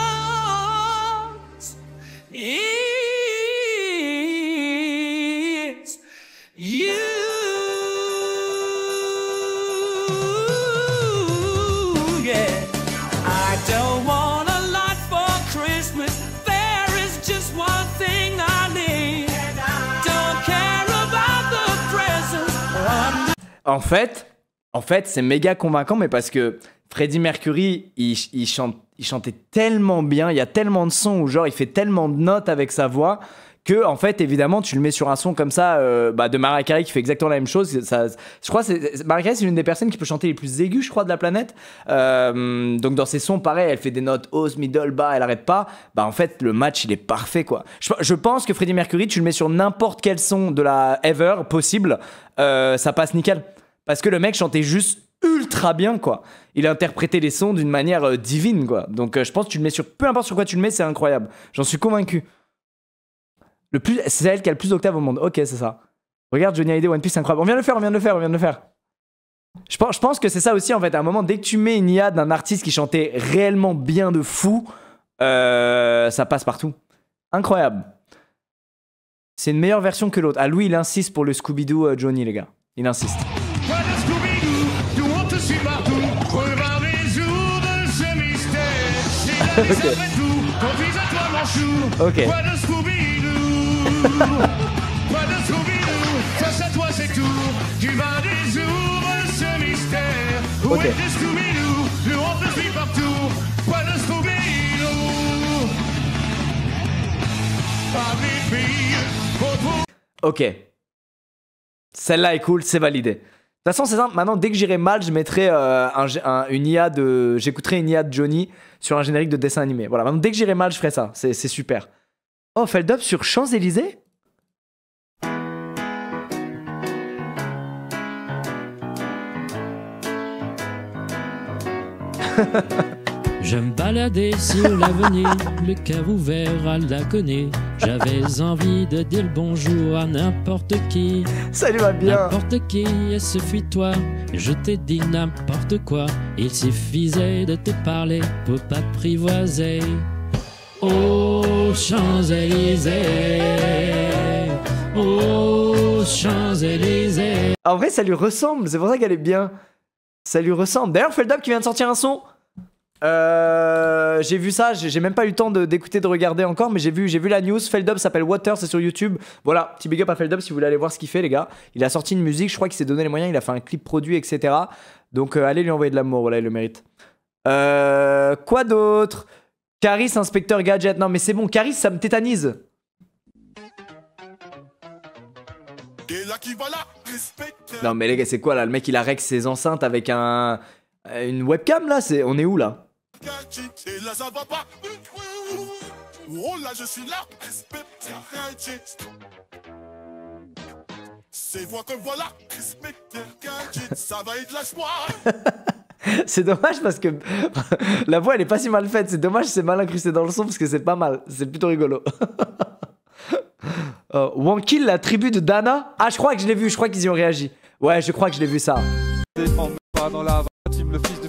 is you. Yeah, I don't want a lot for Christmas. There is just one thing I need. Don't care about the presents. En fait, c'est méga convaincant, mais parce que Freddie Mercury, il chantait tellement bien, il y a tellement de sons où genre il fait tellement de notes avec sa voix que en fait évidemment tu le mets sur un son comme ça de Mariah Carey qui fait exactement la même chose. Ça, je crois que Mariah Carey c'est l'une des personnes qui peut chanter les plus aigus je crois de la planète. Donc dans ses sons pareil, elle fait des notes hausse, middle, bas, elle arrête pas. Bah en fait le match il est parfait quoi. Je pense que Freddie Mercury tu le mets sur n'importe quel son de la ever possible, ça passe nickel. Parce que le mec chantait juste ultra bien quoi. Il a interprété les sons d'une manière divine quoi. Donc je pense que tu le mets sur peu importe sur quoi tu le mets, c'est incroyable. J'en suis convaincu. C'est elle qui a le plus d'octaves au monde. Ok, c'est ça. Regarde Johnny Hallyday One Piece, c'est incroyable. On vient de le faire. Je pense que c'est ça aussi en fait. À un moment, dès que tu mets une IA d'un artiste qui chantait réellement bien de fou, ça passe partout. Incroyable. C'est une meilleure version que l'autre. Ah, Louis, il insiste pour le Scooby-Doo Johnny, les gars. Il insiste. Ok. Face à toi c'est tout, tu vas résoudre ce mystère. Où est le Scooby-Doo? Le on te suit partout. Quoi de Scooby-Doo? Ok. Celle-là est cool, c'est validé. De toute façon, c'est simple. Maintenant, dès que j'irai mal, je mettrai une IA de. J'écouterai une IA de Johnny sur un générique de dessin animé. Voilà. Maintenant, dès que j'irai mal, je ferai ça. C'est super. Oh, Feldup sur Champs-Élysées? Je me baladais sur l'avenue, le cœur ouvert à la connaît. J'avais envie de dire bonjour à n'importe qui. Salut va bien. N'importe qui, et ce fut toi. Je t'ai dit n'importe quoi. Il suffisait de te parler pour t'apprivoiser. Oh Champs-Élysées, oh Champs-Élysées. En vrai, ça lui ressemble. C'est pour ça qu'elle est bien. Ça lui ressemble. D'ailleurs, Feldup qui vient de sortir un son. J'ai vu ça, j'ai même pas eu le temps d'écouter, de regarder encore, mais j'ai vu la news. Feldup s'appelle Water, c'est sur YouTube. Voilà, petit big up à Feldup si vous voulez aller voir ce qu'il fait, les gars. Il a sorti une musique, je crois qu'il s'est donné les moyens, il a fait un clip produit, etc. Donc allez lui envoyer de l'amour, voilà, il le mérite. Quoi d'autre? Caris, Inspecteur Gadget. Non, mais c'est bon, Caris, ça me tétanise. Non, mais les gars, c'est quoi là? Le mec il a rec ses enceintes avec une webcam là? On est où là? Et là ça va pas. Oh là je suis là. Inspecteur Gadget. C'est voix comme voilà. Inspecteur Gadget. Ça va être l'espoir. C'est dommage parce que la voix elle est pas si mal faite. C'est dommage, c'est mal incrusté dans le son parce que c'est pas mal. C'est plutôt rigolo. Wankill, la tribu de Dana. Ah, je crois que je l'ai vu. Je crois qu'ils y ont réagi. Ouais, je crois que je l'ai vu ça. Dans la team, le fils de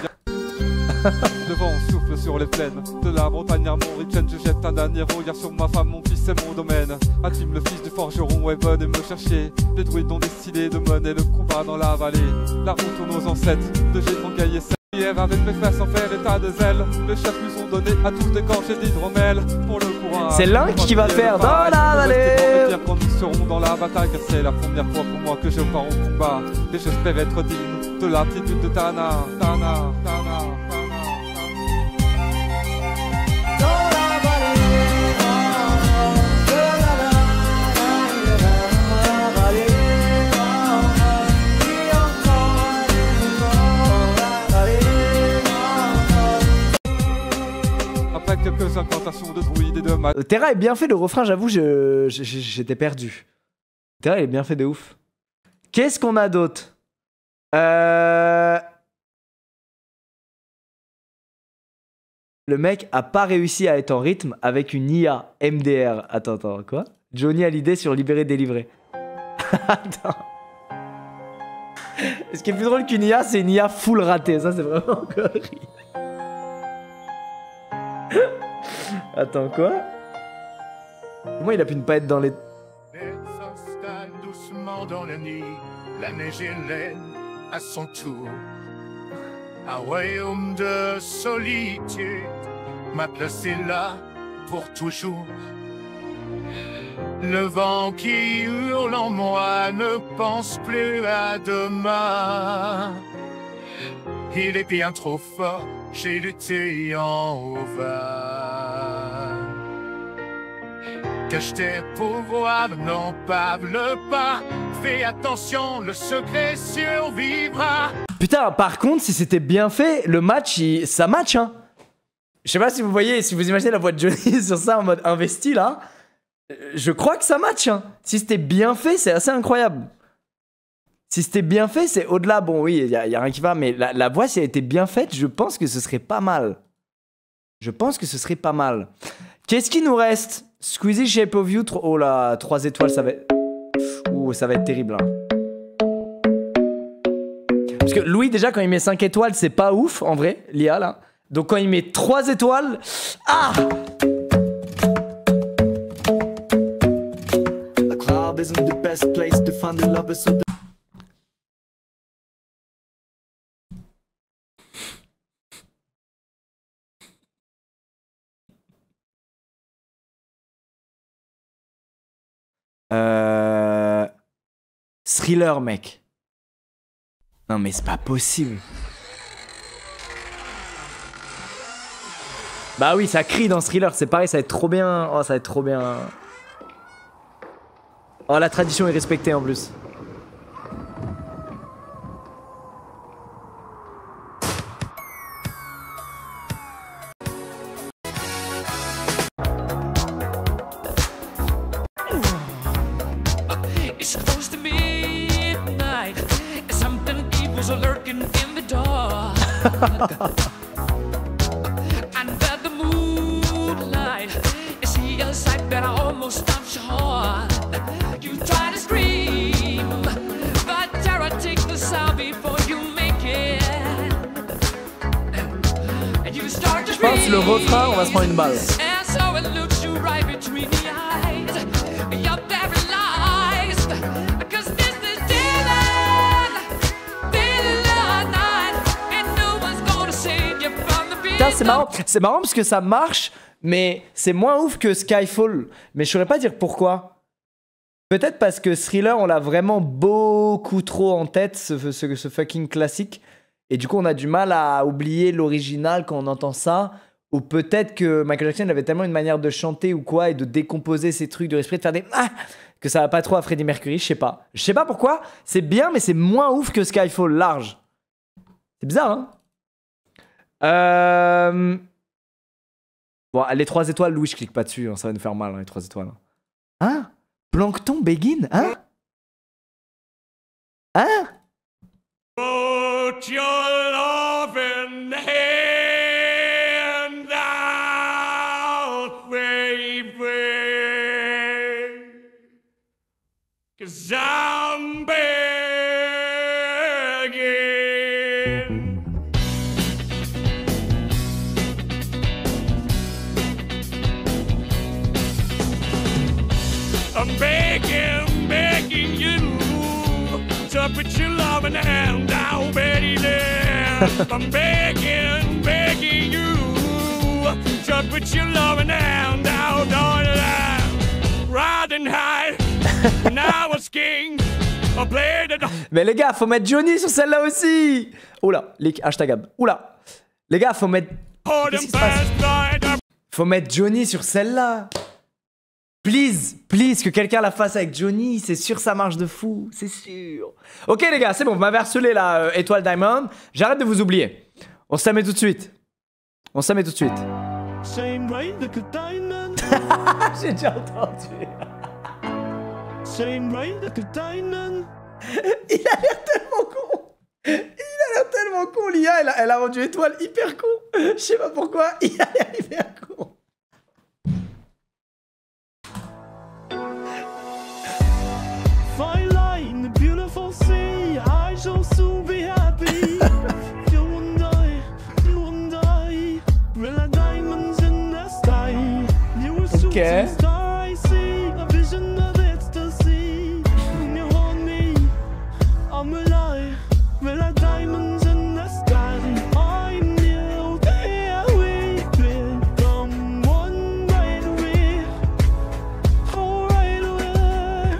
le vent souffle sur les plaines de la montagne armoricaine. Je jette un dernier regard sur ma femme, mon fils, c'est mon domaine. Intime, le fils du forgeron, ouais, venez me chercher. Les druides ont décidé de mener le combat dans la vallée. La route tourne aux ancêtres de Gétrangaille et hier avec mes frères sans faire état de zèle. Les chefs nous ont donné à tous des gorgées d'hydromel pour le courant. C'est Link qui va faire dans la vallée. Quand nous serons dans dans la bataille car c'est la première fois pour moi que je pars au combat. Et j'espère être digne de l'attitude de Tana, Tana, Tana. Après quelques incantations de druides et de mag... Terra est bien fait, le refrain, j'avoue, j'étais perdu. Terra, il est bien fait de ouf. Qu'est-ce qu'on a d'autre? Le mec a pas réussi à être en rythme avec une IA MDR. Attends, quoi? Johnny a l'idée sur Libéré Délivré. Attends. Ce qui est plus drôle qu'une IA, c'est une IA full ratée. Ça, c'est vraiment connerie. Attends, quoi? Comment il a pu ne pas être dans les... Elle s'installe doucement dans la nuit, la neige est laine à son tour. Un royaume de solitude m'a placé là pour toujours. Le vent qui hurle en moi ne pense plus à demain. Il est bien trop fort, j'ai lutté en vain. Cache tes pouvoirs, n'en parle pas. Fais attention, le secret survivra. Putain, par contre, si c'était bien fait, le match, ça match, hein. Je sais pas si vous voyez, si vous imaginez la voix de Johnny sur ça en mode investi, là. Je crois que ça match, hein. Si c'était bien fait, c'est assez incroyable. Si c'était bien fait, c'est au-delà. Bon, oui, y a rien qui va, mais la voix, si elle était bien faite, je pense que ce serait pas mal. Je pense que ce serait pas mal. Qu'est-ce qui nous reste? Squeezie, Shape of You, oh là, 3 étoiles, ça va être... Ouh, ça va être terrible, hein. Parce que Louis, déjà, quand il met 5 étoiles, c'est pas ouf, en vrai, l'IA, là. Donc quand il met 3 étoiles... Ah! The club isn't the best place to find the lovers, so the... Thriller, mec. Non mais c'est pas possible. Bah oui, ça crie dans Thriller, c'est pareil, ça va être trop bien. Oh, ça va être trop bien. Oh, la tradition est respectée en plus. It's close to midnight. Something evil's lurking in the dark. Under the moonlight, you see a sight that almost stops your heart. You try to scream, but terror takes the sound before you make it. And you start to Je pense que le refrain, on va se prendre une balle. And so it looks you right between the eyes. You're paralyzed, 'cause this is Dylan night, and no one's gonna save you from the Putain, c'est marrant parce que ça marche, mais c'est moins ouf que Skyfall. Mais je saurais pas dire pourquoi. Peut-être parce que Thriller, on l'a vraiment beaucoup trop en tête, ce fucking classique. Et du coup, on a du mal à oublier l'original quand on entend ça. Ou peut-être que Michael Jackson avait tellement une manière de chanter ou quoi, et de décomposer ses trucs, de respirer, de faire des... Ah, que ça va pas trop à Freddie Mercury, je sais pas. Je sais pas pourquoi, c'est bien, mais c'est moins ouf que Skyfall, large. C'est bizarre, hein. Bon, les 3 étoiles, Louis, je clique pas dessus, hein, ça va nous faire mal, hein, les 3 étoiles. Hein? Plankton Begin? Hein? Hein? Put your loving hand out, baby, 'cause I'm begging. I'm begging you to put your loving hand out, baby. I'm begging you to put your loving hand out, darling. Riding high Now it's king. A blade and Mais les gars, faut mettre Johnny sur celle-là aussi. Oula, leak, hashtag ab. Oula. Les gars, faut mettre... Qu'est-ce qui se passe? Faut mettre Johnny sur celle-là. Please, please, que quelqu'un la fasse avec Johnny. C'est sûr, ça marche de fou. C'est sûr. Ok les gars, c'est bon, vous m'avez harcelé la étoile Diamond. J'arrête de vous oublier. On se la met tout de suite. On se la met tout de suite. J'ai déjà entendu. Il a l'air tellement con. Il a l'air tellement con, l'IA. Elle a rendu étoile hyper con. Je sais pas pourquoi. Il a l'air hyper con. Fine line, the beautiful sea. I shall soon be happy. You and I, real diamonds in the sky. You were shooting star, I see a vision of ecstasy. When you hold me, I'm alive. Real diamonds in the sky. I knew that we could come one right away. Oh, right away.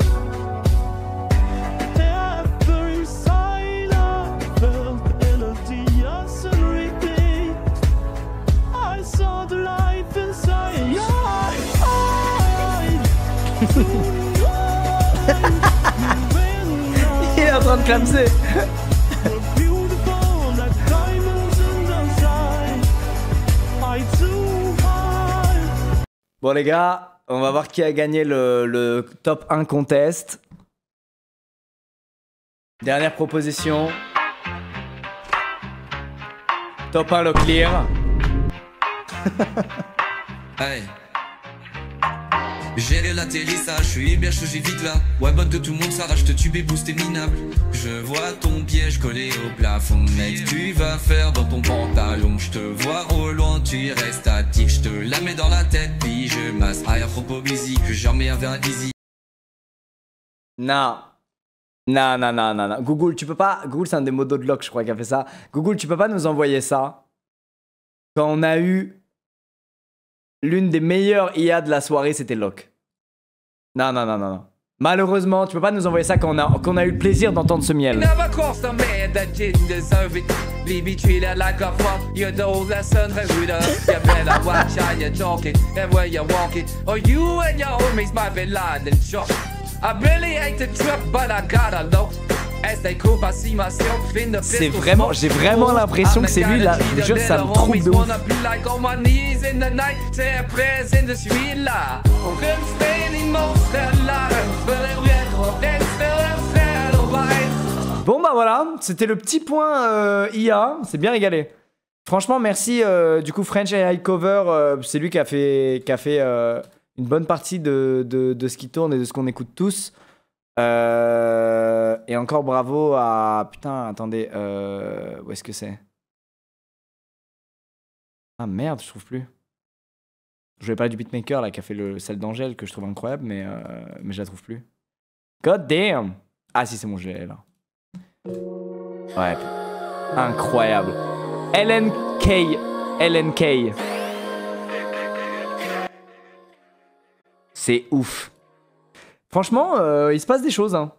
Every inside I felt energy as a repeat. I saw the life inside your eyes. Il est en train de clamser. Beautiful like diamonds in the sky. I too high. Bon les gars, on va voir qui a gagné le top 1 contest. Dernière proposition. Top 1 le clear. Hey. Gérer l'atterrissage, je suis bien chaud, j'ai vite là. Ouais, bonne de tout le monde s'arrache, te tube et boost est minable. Je vois ton piège collé au plafond, mec. Tu vas faire dans ton pantalon. Je te vois au loin, tu restes statique. Je te la mets dans la tête, puis je masse. Aïe, à propos busy, que j'en mets un verre à dizzy. Non. Non, non, non, non, non. Google, tu peux pas. Google, c'est un des modos de Locke, je crois, qui a fait ça. Google, tu peux pas nous envoyer ça quand on a eu l'une des meilleures IA de la soirée, c'était Locke. Non, non, non, non, non. Malheureusement, tu peux pas nous envoyer ça quand on a eu le plaisir d'entendre ce miel. Never crossed a man that didn't deserve it. Be treated like a fuck, you know that's unheard of. You better watch how you're talking and where you're walking, or you and your homies might be lying in shock. I really hate the trip, but I gotta know. C'est vraiment, j'ai vraiment l'impression que c'est lui là. Je jure, ça me trompe de ouf. Bon bah voilà, c'était le petit point IA, c'est bien régalé. Franchement, merci du coup French AI Cover, c'est lui qui a fait une bonne partie de ce qui tourne et de ce qu'on écoute tous. Et encore bravo à... Putain, attendez, où est-ce que c'est? Ah merde, je trouve plus. Je voulais parler du beatmaker là qui a fait celle d'Angèle que je trouve incroyable, mais je la trouve plus. God damn! Ah si, c'est bon, je l'ai là. Ouais, incroyable. LNK. C'est ouf. Franchement, il se passe des choses, hein.